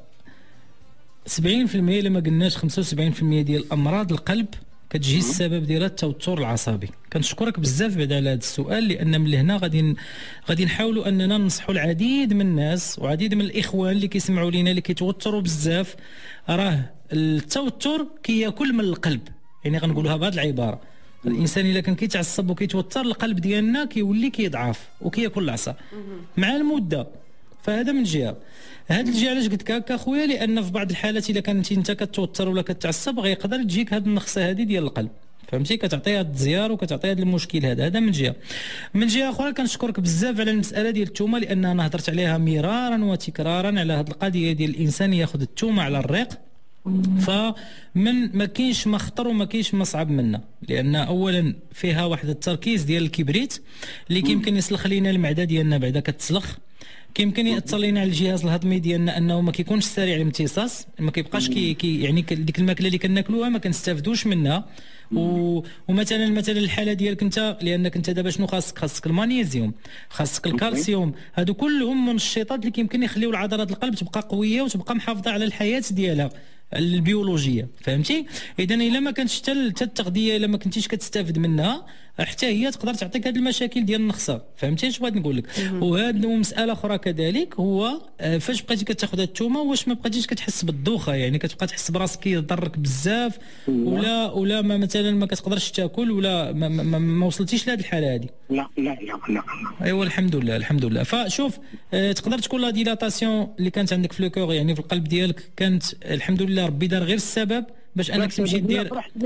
70% الا ما قلناش 75% ديال امراض القلب كتجي السبب ديالها التوتر العصبي. كنشكرك بزاف بعدا على هذا السؤال، لان من لهنا غادي نحاولوا اننا ننصحوا العديد من الناس وعديد من الاخوان اللي كيسمعوا لينا اللي كيتوتروا بزاف. راه التوتر كياكل من القلب، يعني غنقولوها بهذه العباره، الانسان الا كان كيتعصب وكيتوتر القلب ديالنا كيولي كيضعف وكياكل العصا مع المده. فهذا من جهه. هاد الجهه علاش قلت لك هكا اخويا، لان في بعض الحالات الا كنتي انت كتوتر ولا كتعصب غيقدر تجيك هاد النقصه هذه ديال القلب. فهمتي، كتعطي هذا الزيار وكتعطي هذا المشكل هذا من جهه اخرى. كنشكرك بزاف على المساله ديال التومه، لان انا هضرت عليها مرارا وتكرارا على هذه القضيه ديال الانسان ياخذ التومه على الريق. فمن ما كاينش ما خطر وما كاينش ما صعب منها، لان اولا فيها واحد التركيز ديال الكبريت اللي كيمكن يسلخ لينا المعده ديالنا بعدا كتسلخ، كيمكن ياثر لينا على الجهاز الهضمي ديالنا انه ما كيكونش سريع الامتصاص، ما كيبقاش يعني ديك الماكله اللي كناكلوها ما كنستافدوش منها. ومثلا الحاله ديالك انت، لانك انت دابا شنو خاصك المغنيسيوم، خاصك الكالسيوم، هادو كلهم منشطات اللي كيمكن يخليو العضلات القلب تبقى قويه وتبقى محافظه على الحياه ديالها البيولوجيه، فهمتي. اذا الا ما كانتش حتى التغذيه، الا ما كنتيش كتستافد منها، حتى هي تقدر تعطيك هذه المشاكل ديال النخسه، فهمتي اش بغيت نقول لك. وهذه مساله اخرى كذلك، هو فاش بقيتي كتاخذ التومه واش ما بقيتيش كتحس بالدوخه، يعني كتبقى تحس براسك كيضرك بزاف، ولا ما مثلا ما كتقدرش تاكل، ولا ما وصلتيش لهذه الحاله هذه؟ لا لا لا لا. ايوا الحمد لله الحمد لله. فشوف تقدر تكون لا ديلاتاسيون اللي كانت عندك في لو كور، يعني في القلب ديالك، كانت الحمد لله ربي دار غير السبب باش انك تمشي دير.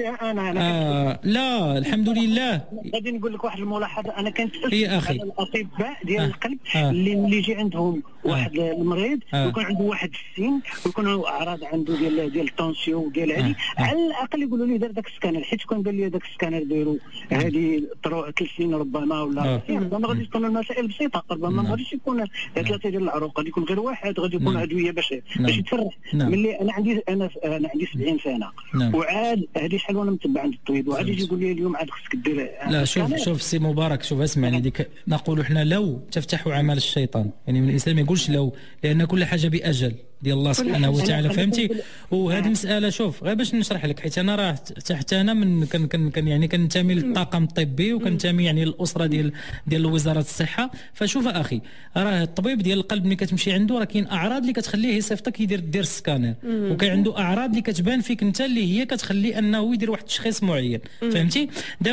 لا الحمد لله. غادي نقول لك واحد الملاحظه، انا كنت يا اخي الاطباء ديال القلب اللي يجي عندهم واحد المريض ويكون عنده واحد السن ويكون اعراض عنده ديال التونسيون ديال هذه، على الاقل يقولوا لي دار داك السكانر، حيت كون قال لي داك السكانر ديروا هذه 3 سنين ربما ولا ربما غادي تكون المسائل بسيطه، ربما ما غاديش يكون 3 ديال العروق، غادي يكون غير واحد، غادي يكون ادويه باش يتفرح. ملي انا عندي 70 سنه وعاد هذه شحال وانا متبع عند الطبيب، وعاد يجي يقول لي اليوم عاد خصك دير. لا شوف سي مبارك، شوف اسمعني، ديك نقولوا حنا لو تفتحوا عمل الشيطان، يعني من الانسان ما يقولش لو، لان كل حاجه باجل ديال الله سبحانه وتعالى، فهمتي. وهذه المساله شوف غير باش نشرح لك، حيت انا راه حتى انا من كان يعني كننتمي للطاقم الطبي وكننتمي يعني للاسره ديال وزاره الصحه. فشوف اخي، راه الطبيب ديال القلب ملي كتمشي عنده راه كاين اعراض اللي كتخليه يصيفطك دير السكانر، وكاين عنده اعراض اللي كتبان فيك انت اللي هي كتخلي انه يدير واحد التشخيص معين، فهمتي.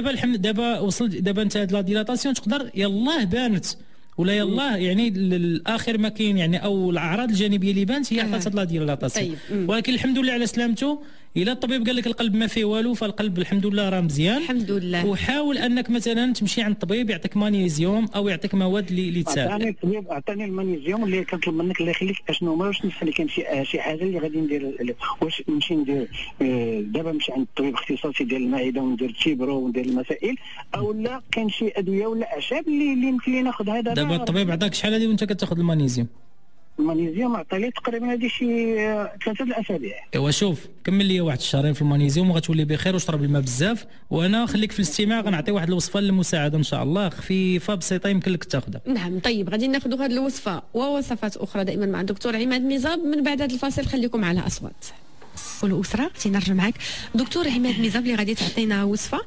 دابا وصلت دابا انت هاد لا ديلاتاسيون تقدر يلاه بانت ولا يلاه يعني الاخر ما كاين يعني، او الاعراض الجانبيه اللي بانت هي عطات لا ديلاتاسيون. ولكن الحمد لله على سلامته. الا الطبيب قال لك القلب ما فيه والو، فالقلب الحمد لله راه مزيان الحمد لله. وحاول انك مثلا تمشي عند الطبيب يعطيك مغنيسيوم او يعطيك مواد اللي تساعد. عطاني المغنيسيوم اللي كنطلب منك الله يخليك اشنو هما، واش نسالي كان شي حاجه اللي غادي ندير، واش نمشي ندير دابا نمشي عند الطبيب اختصاصي ديال المعده وندير تيبرو وندير المسائل، او لا كاين شي ادويه ولا اعشاب اللي يمكن لي ناخذها دابا الطبيب عطاك شحال هذه وانت كتاخذ المغنيسيوم؟ المغنيسيوم عطاني تقريبا هذه شي 3 الاسابيع. ايوا شوف كمل لي واحد الشهرين في المغنيسيوم وغتولي بخير، واشرب الماء بزاف، وانا خليك في الاستماع، غنعطي واحد الوصفه للمساعده ان شاء الله خفيفه بسيطه يمكن لك تاخذها. نعم طيب، غادي ناخذوا هذه الوصفه ووصفات اخرى دائما مع الدكتور عماد ميزاب من بعد هذا الفاصل. خليكم على اصوات والاسره. غادي نرجع معك دكتور عماد ميزاب اللي غادي تعطينا وصفه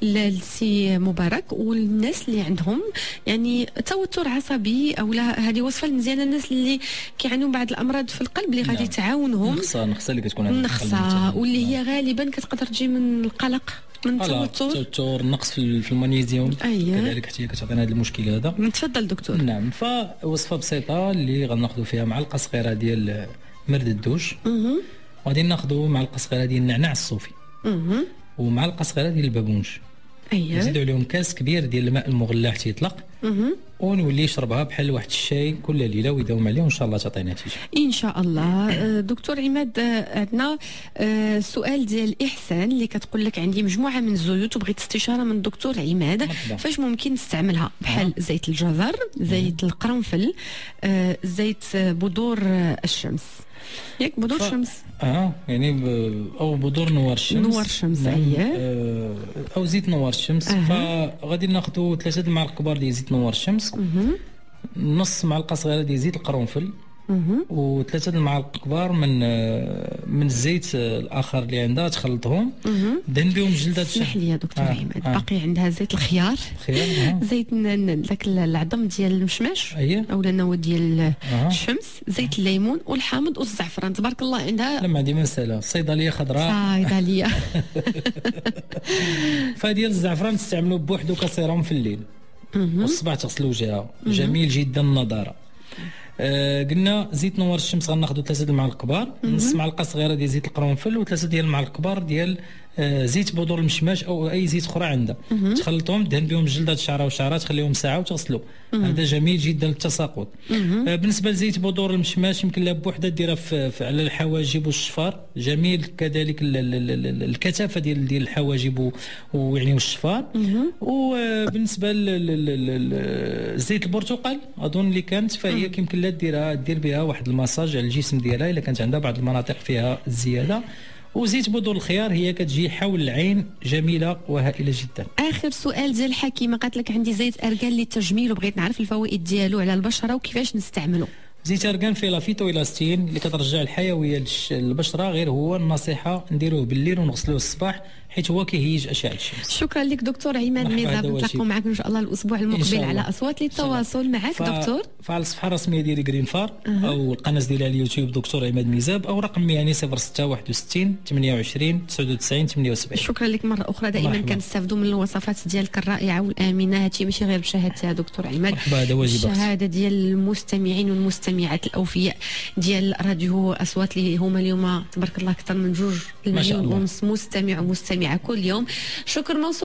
للسي مبارك والناس اللي عندهم يعني توتر عصبي، او لا هذه وصفه مزيانه الناس اللي كيعانيو بعض الامراض في القلب اللي غادي تعاونهم. نخسه اللي كتكون النخسه واللي هي غالبا كتقدر تجي من القلق، من التوتر، النقص في المغنيسيوم كذلك حتى هي كتعطينا هذا المشكل هذا. تفضل دكتور. نعم، فوصفه بسيطه اللي غناخذوا فيها معلقه صغيره ديال مرد الدوش، وغادي ناخذوا معلقه صغيره ديال النعناع الصوفي، ومعلقه صغيره ديال البابونج، نزيدوا عليهم كاس كبير ديال الماء المغلى حتى يطلق، ونولي يشربها بحال واحد الشاي كل ليله ويداوم عليه، وان شاء الله تعطي نتيجه ان شاء الله. دكتور عماد، عندنا سؤال ديال احسان اللي كتقول لك عندي مجموعه من الزيوت وبغيت استشاره من الدكتور عماد فاش ممكن نستعملها، بحال زيت الجزر، زيت القرنفل، زيت بذور الشمس، ياك بذور الشمس يعني او بذور نوار الشمس، نوار الشمس او زيت نوار الشمس. فغادي ناخذوا 3 المعالق كبار ديال زيت نوار الشمس، نص معلقه صغيره ديال زيت القرنفل، و3 المعالق كبار من الزيت الاخر اللي عندها، تخلطهم دهن بهم جلده. اسمح لي يا دكتور عماد، باقي عندها زيت الخيار، زيت داك العظم ديال المشماش اولا النواه ديال الشمس، زيت الليمون والحامض والزعفران. تبارك الله عندها. لا ما عندي مساله، صيدليه خضراء صيدليه. فديال الزعفران تستعملوه بوحدو كسيروم في الليل، والصباح تغسل وجهها، جميل جدا النضاره. قلنا زيت نوار الشمس غناخذوا 3 المعالق كبار، نص معلقه صغيره ديال زيت القرنفل، و3 ديال المعالق كبار ديال زيت بذور المشماش او اي زيت اخرى عندها، تخلطهم دهن بهم جلده الشعره والشعرات، تخليهم ساعه وتغسلوا. هذا جميل جدا للتساقط. بالنسبه لزيت بذور المشماش يمكن لها بوحده ديرها على الحواجب والشفار، جميل كذلك الكثافه ديال الحواجب ويعني والشفار. وبالنسبه لزيت البرتقال اظن اللي كانت فهي يمكن لها دير بها واحد المساج على الجسم ديالها الا كانت عندها بعض المناطق فيها زياده. وزيت بذور الخيار هي كتجي حول العين، جميله وهائله جدا. اخر سؤال ديال الحكيمه، قالت لك عندي زيت ارغان للتجميل وبغيت نعرف الفوائد ديالو على البشره وكيفاش نستعملو. زيت ارغان فيه لا فيتويلاستين اللي كترجع الحيويه للبشره، غير هو النصيحه نديروه بالليل ونغسلوه الصباح حيت هو كيهيج اشعه الشمس. شكرا لك دكتور عماد ميزاب، نتلاقاو معك ان شاء الله الاسبوع المقبل على اصوات للتواصل معك دكتور. فعلى الصفحه الرسميه ديالي جرين فار او القناه ديالي على اليوتيوب دكتور عماد ميزاب، او رقم يعني 06 61 28 99 78. شكرا لك مره اخرى، دائما كنستافدوا من الوصفات ديالك الرائعه والامنه، هادشي ماشي غير بشهاده دكتور عماد، مرحبا، هذا واجبك. الشهاده ديال المستمعين والمستمعات الاوفياء ديال راديو اصوات اللي هما اليوم تبارك الله اكثر من 2 مليون ونص مستمع ومستمعه كل يوم. شكر موصول